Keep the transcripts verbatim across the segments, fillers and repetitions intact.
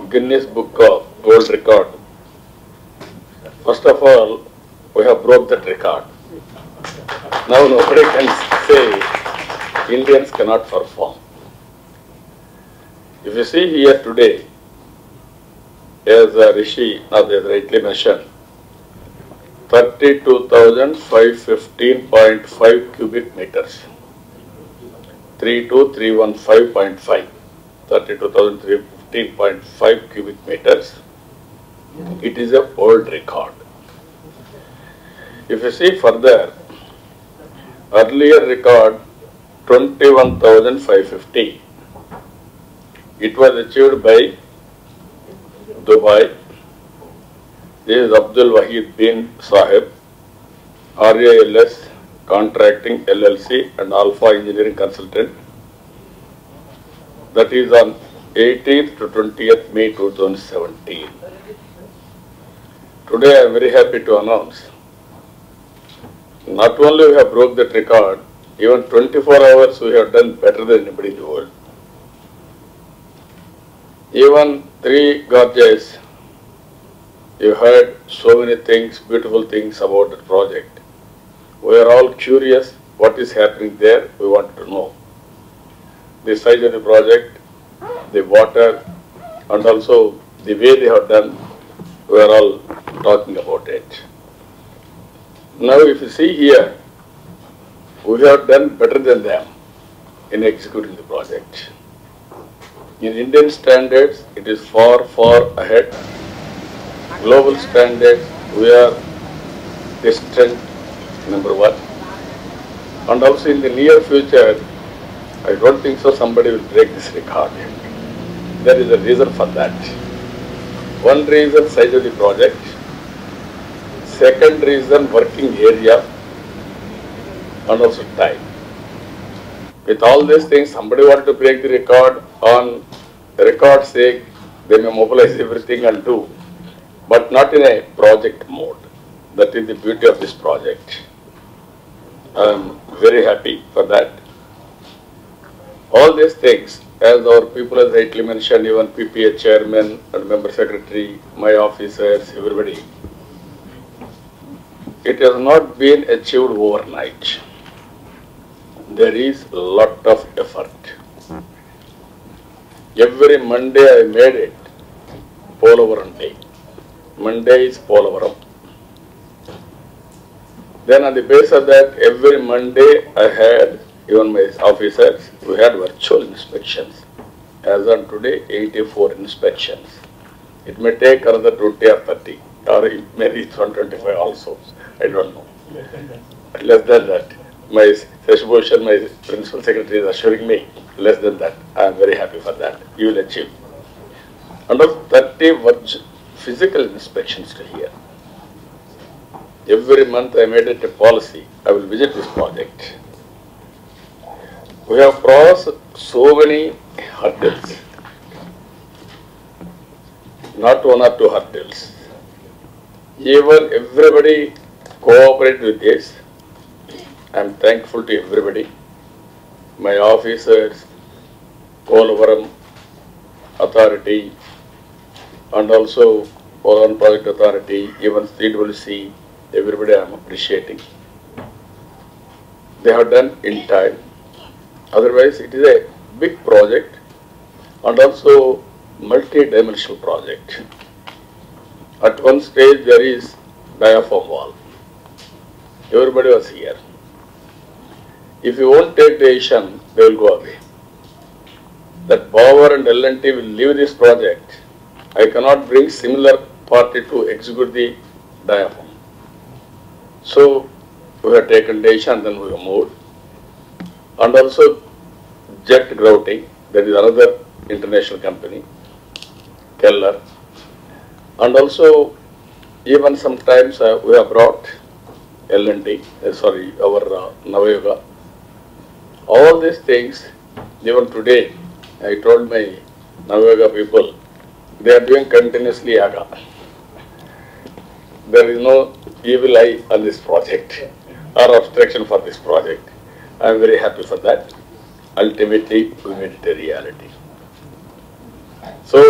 Guinness Book of World Record. First of all, we have broke that record. Now nobody can say Indians cannot perform. If you see here today, as uh, Rishi, now they rightly mentioned, thirty-two thousand five hundred fifteen point five cubic meters. three two three one five point five. thirty-two thousand three hundred fifteen point five cubic meters. It is a world record. If you see further, earlier record twenty-one thousand five hundred fifty. It was achieved by Dubai. This is Abdul Wahid bin Sahib, R A L S Contracting L L C and Alpha Engineering Consultant. That is on eighteenth to twentieth May two thousand seventeen. Today I am very happy to announce, not only we have broke that record, even twenty-four hours we have done better than anybody in the world. Even three gorges, you heard so many things, beautiful things about the project. We are all curious what is happening there, we want to know. The size of the project, the water, and also the way they have done, we are all talking about it. Now if you see here, we have done better than them in executing the project. In Indian standards, it is far, far ahead. Global standards, we are distant, number one. And also in the near future, I don't think so somebody will break this record. There is a reason for that. One reason, size of the project. Second reason, working area. And also time. With all these things, somebody wanted to break the record on record's sake, they may mobilize everything and do, but not in a project mode. That is the beauty of this project. I am very happy for that. All these things, as our people have rightly mentioned, even P P A chairman and member secretary, my officers, everybody, it has not been achieved overnight. There is a lot of effort. Every Monday I made it Polavaram day. Monday is Polavaram. Then on the basis of that, every Monday I had, even my officers, we had virtual inspections. As on today, eighty-four inspections. It may take another twenty or thirty, or it may reach one twenty-five also. I don't know. Less than that. My Seshbhushan, my principal secretary, is assuring me less than that. I am very happy for that. You will achieve. And of thirty physical inspections to here. Every month I made it a policy. I will visit this project. We have crossed so many hurdles. Not one or two hurdles. Even everybody cooperated with this. I am thankful to everybody. My officers, Polavaram Authority, and also Polavaram Project Authority, even C W C, everybody I am appreciating. They have done in time. Otherwise, it is a big project and also multi-dimensional project. At one stage, there is diaphragm wall. Everybody was here. If you won't take decision, they will go away. That Power and L and T will leave this project. I cannot bring similar party to execute the diaphragm. So we have taken decision, then we have moved. And also jet grouting, that is another international company, Keller. And also even sometimes uh, we have brought L and T, uh, sorry, our uh, Navayuga. All these things, even today, I told my Navayuga people, they are doing continuously yaga. There is no evil eye on this project or obstruction for this project. I am very happy for that. Ultimately, we made it a reality. So,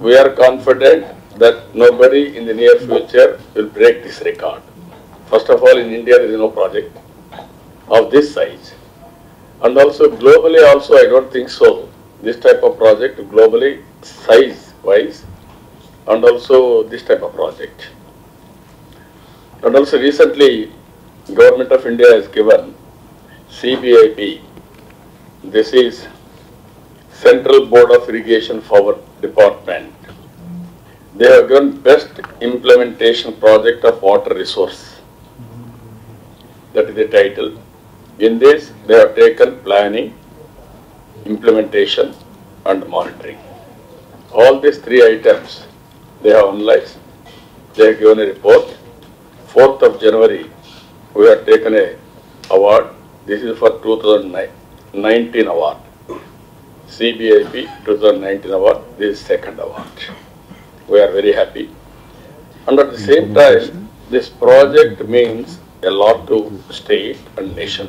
we are confident that nobody in the near future will break this record. First of all, in India there is no project of this size. And also globally also I don't think so. This type of project globally size wise and also this type of project. And also recently Government of India has given C B I P. This is Central Board of Irrigation Power Department. They have given best implementation project of water resource. That is the title. In this they have taken planning, implementation and monitoring. All these three items they have analyzed. They have given a report. fourth of January we have taken a award. This is for two thousand nineteen award. C B I P two thousand nineteen award. This is second award. We are very happy. And at the same time, this project means a lot to state and nation.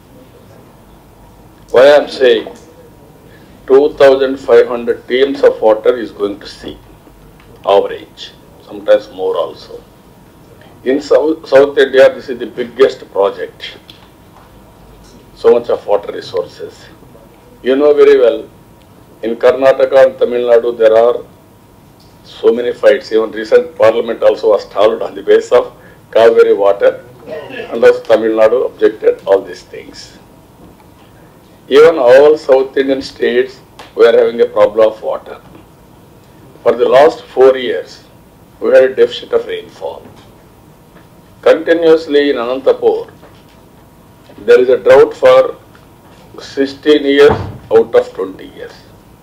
Why I am saying two thousand five hundred T Ms of water is going to sea, average, sometimes more also. In South, South India, this is the biggest project. So much of water resources. You know very well, in Karnataka and Tamil Nadu, there are so many fights. Even recent parliament also was stalled on the basis of Kaveri water. And thus Tamil Nadu objected all these things. Even all South Indian states were having a problem of water. For the last four years, we had a deficit of rainfall. Continuously in Anantapur, there is a drought for sixteen years out of twenty years.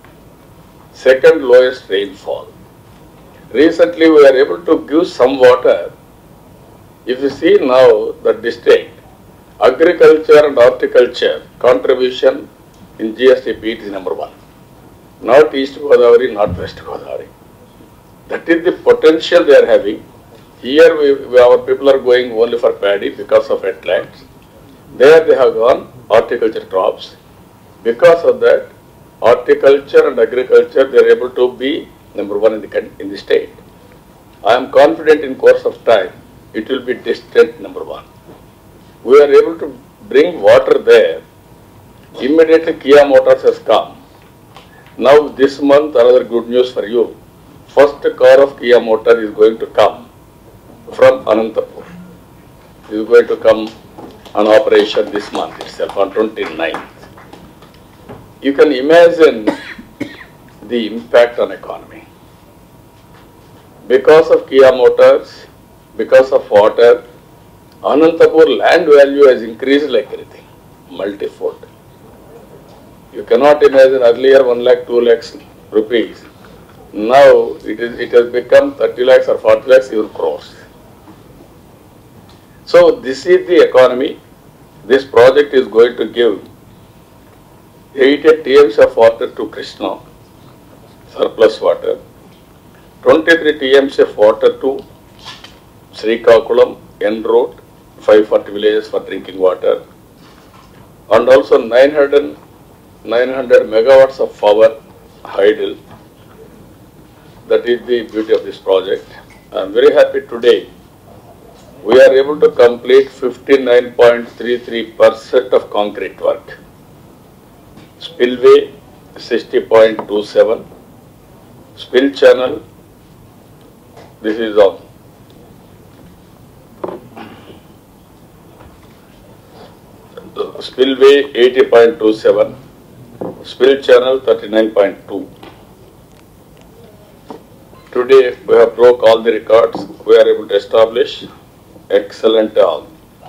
Second lowest rainfall. Recently we are able to give some water. If you see now the district, agriculture and horticulture contribution in G S T P is number one. Not East Godavari, not West Godavari. That is the potential they are having. Here we, we, our people are going only for paddy because of wetlands. There they have gone horticulture crops. Because of that, horticulture and agriculture they are able to be number one in the, in the state. I am confident in course of time it will be distant number one. We are able to bring water there. Immediately Kia Motors has come. Now this month another good news for you. First car of Kia Motor is going to come from Anantapur. It is going to come on operation this month itself on twenty-ninth. You can imagine the impact on economy. Because of Kia Motors, because of water, Anantapur land value has increased like anything, multifold. You cannot imagine earlier one lakh, two lakhs rupees. Now it is it has become thirty lakhs or forty lakhs, even crores. So this is the economy. This project is going to give eighty T Ms of water to Krishna, surplus water, twenty-three T Ms of water to Srikakulam, N Road, five hundred forty villages for drinking water, and also nine hundred megawatts of power idle. That is the beauty of this project. I am very happy today. We are able to complete fifty-nine point three three percent of concrete work. Spillway sixty point two seven. Spill channel, this is on. Spillway eighty point two seven. Spill channel thirty-nine point two. Today we have broke all the records. We are able to establish excellent uh,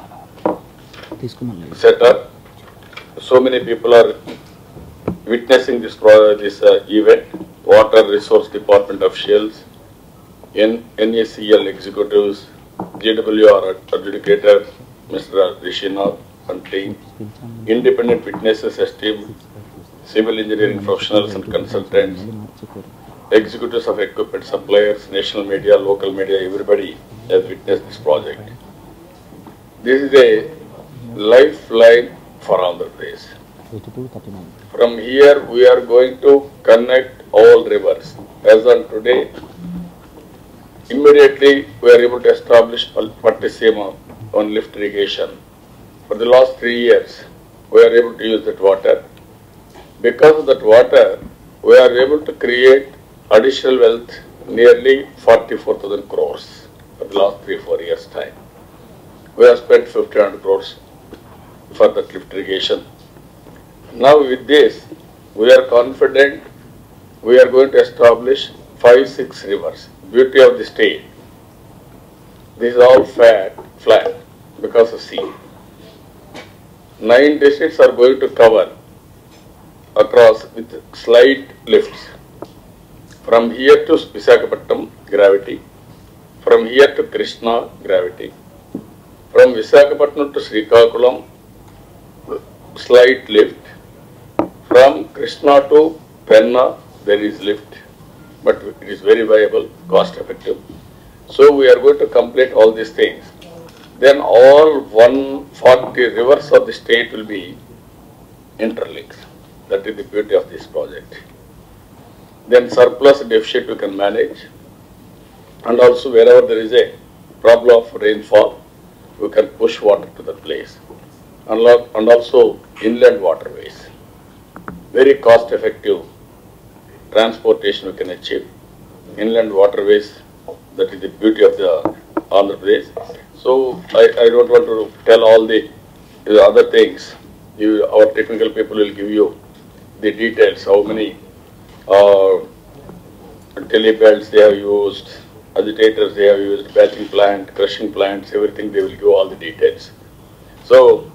setup. So many people are witnessing this this uh, event. Water Resource Department officials, N NACL executives, G W R adjudicator, Mister Rishinath and team, independent witnesses esteemed, civil engineering professionals and consultants, executives of equipment suppliers, national media, local media, everybody has witnessed this project. This is a lifeline for Andhra Pradesh. From here we are going to connect all rivers. As on today, immediately we are able to establish Pattisima on lift irrigation. For the last three years, we are able to use that water. Because of that water, we are able to create additional wealth nearly forty-four thousand crores for the last three, four years time. We have spent fifteen hundred crores for that lift irrigation. Now with this, we are confident we are going to establish five, six rivers. Beauty of the state. This is all flat, flat because of sea. Nine districts are going to cover across with slight lifts. From here to Visakhapatnam, gravity. From here to Krishna, gravity. From Visakhapatnam to Srikakulam, slight lift. From Krishna to Penna, there is lift, but it is very viable, cost effective. So we are going to complete all these things. Then all one hundred forty rivers of the state will be interlinked. That is the beauty of this project. Then surplus deficit we can manage. And also wherever there is a problem of rainfall, we can push water to the place. And also inland waterways. Very cost effective transportation we can achieve. Inland waterways, that is the beauty of the Andhra Pradesh. So I, I don't want to tell all the, the other things. You, our technical people will give you the details, how many uh, telebelts they have used, agitators they have used, batching plant, crushing plants, everything, they will give all the details. So,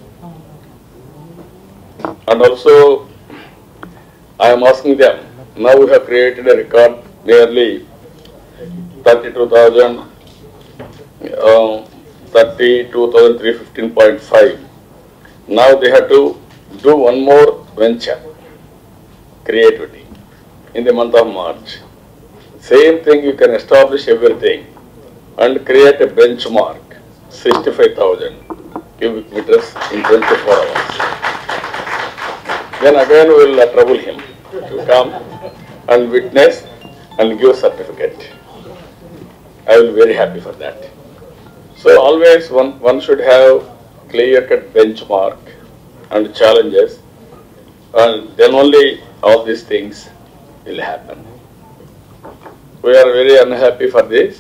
and also I am asking them, now we have created a record nearly thirty-two thousand, uh, thirty-two thousand three hundred fifteen point five. Now they have to do one more venture, creativity, in the month of March. Same thing, you can establish everything and create a benchmark, sixty-five thousand cubic meters in twenty-four hours. Then again we will uh, trouble him to come and witness and give certificate. I will be very happy for that. So always one, one should have clear-cut benchmark and challenges, and then only all these things will happen. We are very unhappy for this.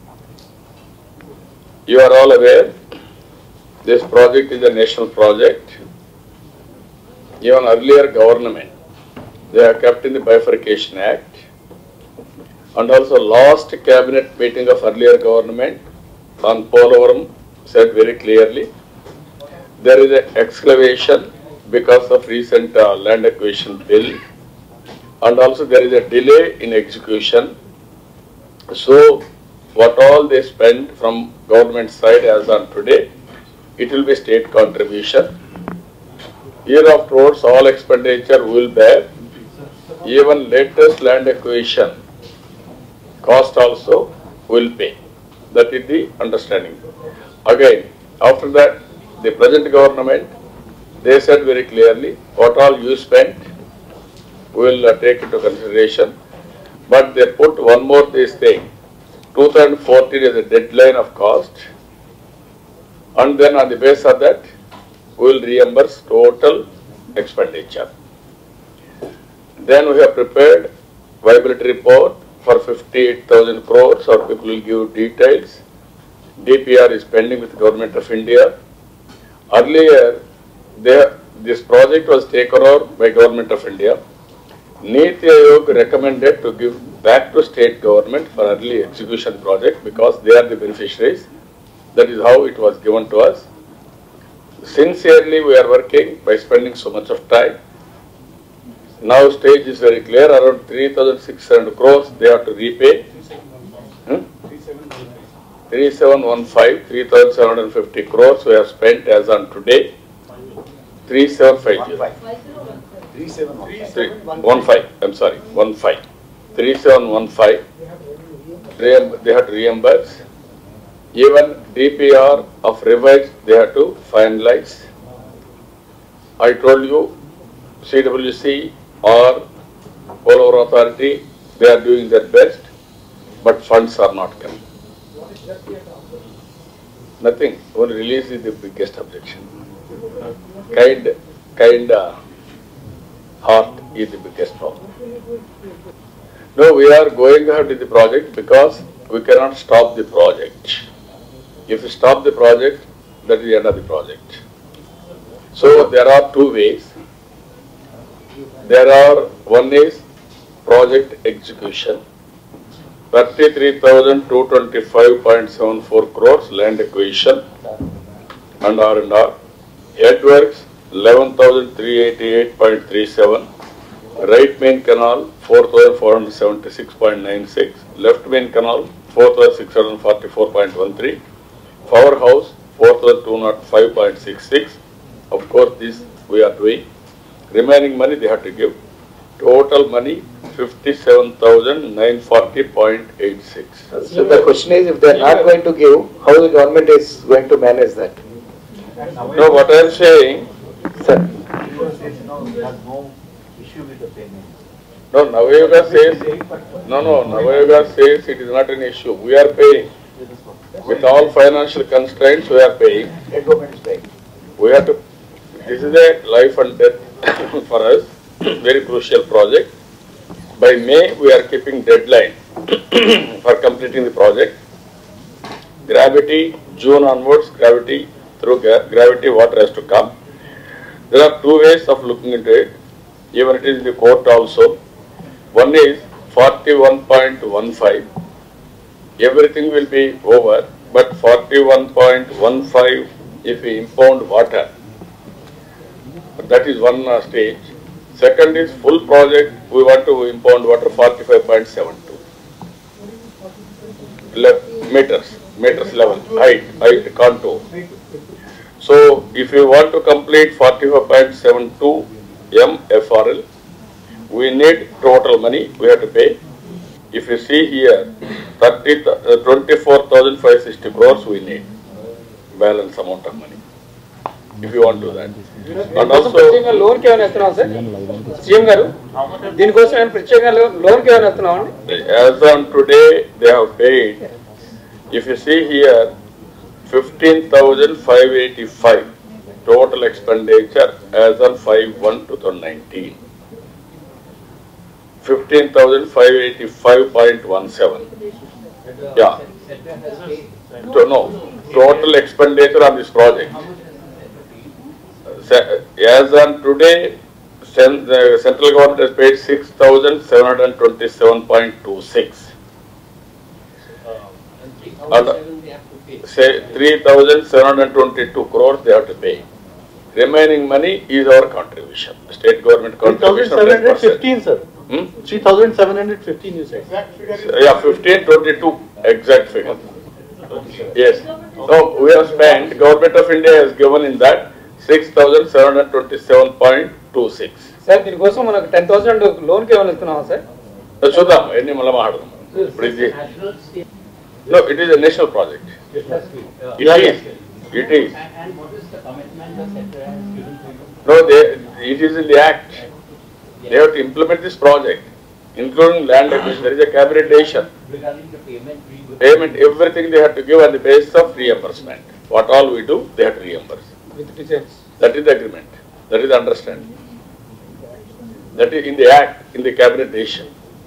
You are all aware, this project is a national project. Even earlier government, they are kept in the Bifurcation Act. And also last cabinet meeting of earlier government on Polavaram said very clearly, there is an excavation because of recent uh, land acquisition bill, and also there is a delay in execution. So what all they spend from government side as on today, it will be state contribution. Year afterwards, all expenditure will bear. Even latest land acquisition cost also will pay. That is the understanding. Again, after that, the present government, they said very clearly, what all you spent, we will uh, take into consideration. But they put one more this thing, two thousand fourteen is a deadline of cost, and then on the basis of that, we will reimburse total expenditure. Then we have prepared viability report for fifty-eight thousand crores, or people will give details. D P R is pending with the Government of India. Earlier, they, this project was taken over by Government of India. Niti Aayog recommended to give back to state government for early execution project because they are the beneficiaries. That is how it was given to us. Sincerely, we are working by spending so much of time. Now stage is very clear, around three thousand six hundred crores they have to repay. Hmm? three seven one five, three thousand seven hundred fifty crores we have spent as on today. three seven five zero. three seven one five, I'm sorry, one five. three seven one five, they have to reimburse. Even D P R of revised they have to finalize. I told you, C W C or Polavaram Authority, they are doing their best, but funds are not coming. Nothing, only release is the biggest objection. Kind, kind uh, heart is the biggest problem. No, we are going ahead with the project because we cannot stop the project. If we stop the project, that is the end of the project. So there are two ways. There are, one is project execution. thirty-three thousand two hundred twenty-five point seven four crores land acquisition and R and R. Headworks eleven thousand three hundred eighty-eight point three seven. Right main canal four thousand four hundred seventy-six point nine six. Left main canal four thousand six hundred forty-four point one three. Powerhouse four thousand two hundred five point six six. Of course, this we are doing. Remaining money they have to give. Total money fifty-seven thousand nine hundred forty point eight six. So the question is, if they are not going to give, how the government is going to manage that? No, what I am saying, Sir. no issue with the payment. no, Navayuga says, no, no, Navayuga says it is not an issue. We are paying. With all financial constraints, we are paying. State government is paying. We have to, this is a life and death for us, very crucial project. By May, we are keeping deadline for completing the project. Gravity, June onwards, gravity, through gra gravity water has to come. There are two ways of looking into it, even it is in the court also. One is forty-one point one five, everything will be over, but forty-one point one five if we impound water, that is one uh, stage. Second is full project, we want to impound water forty-five point seven two. Le meters, meters level, height, height, contour. So, if you want to complete forty-five point seven two M F R L, we need total money, we have to pay. If you see here, twenty-four thousand five hundred sixty crores we need, balance amount of money, if you want to do that. And also, loan as on today, they have paid, if you see here, fifteen thousand five hundred eighty-five total expenditure as on five one twenty nineteen. fifteen thousand five hundred eighty-five point one seven. Yeah. So, no, total expenditure on this project. As on today, the central government has paid six thousand seven hundred twenty-seven point two six. And say three thousand seven hundred twenty-two crores they have to pay. Remaining money is our contribution. State government contribution. three thousand seven hundred fifteen, sir. Hmm? three thousand seven hundred fifteen, you said. Yeah, fifteen twenty-two, exact figure. Yes. So we have spent, Government of India has given in that six thousand seven hundred twenty-seven point two six. Sir, దీని కోసం మనకు ten thousand loan కి ఏమైనా ఇస్తున్నావా sir? చూద్దాం ఎన్ని మళ్ళీ మాట్లాడదాం. No, it is a national project. It is. It is. And what is the commitment the sector has given to you? No, they, it is in the act. They have to implement this project, including land acquisition. There is a cabinet decision. Regarding the payment, Payment, everything they have to give on the basis of reimbursement. What all we do, they have to reimburse. With details. That is the agreement. That is the understanding. That is in the act, in the cabinet decision.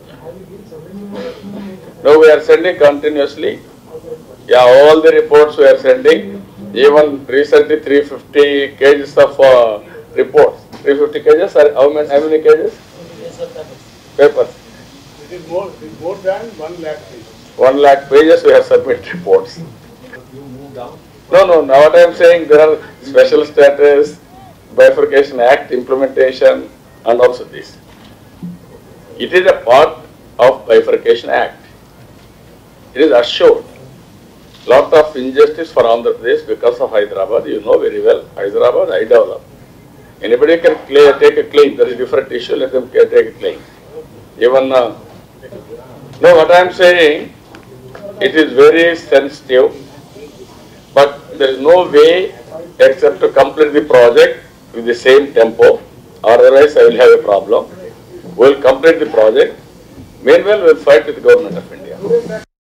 Now we are sending continuously. Yeah, all the reports we are sending. Even recently three hundred fifty pages of uh, reports. three hundred fifty pages or how many, how many pages? Papers. It is more, it is more than one lakh pages. One lakh pages we have submitted reports. you moved out. No, no, now what I am saying, there are special status, bifurcation act, implementation and also this. It is a part of bifurcation act. It is assured. Lot of injustice for Andhra Pradesh because of Hyderabad, you know very well, Hyderabad, I develop. Anybody can claim, take a claim, there is different issue, let them take a claim. Even, uh, no, what I am saying, it is very sensitive, but there is no way except to complete the project with the same tempo, otherwise I will have a problem. We'll complete the project. Meanwhile, we'll fight with the government of India.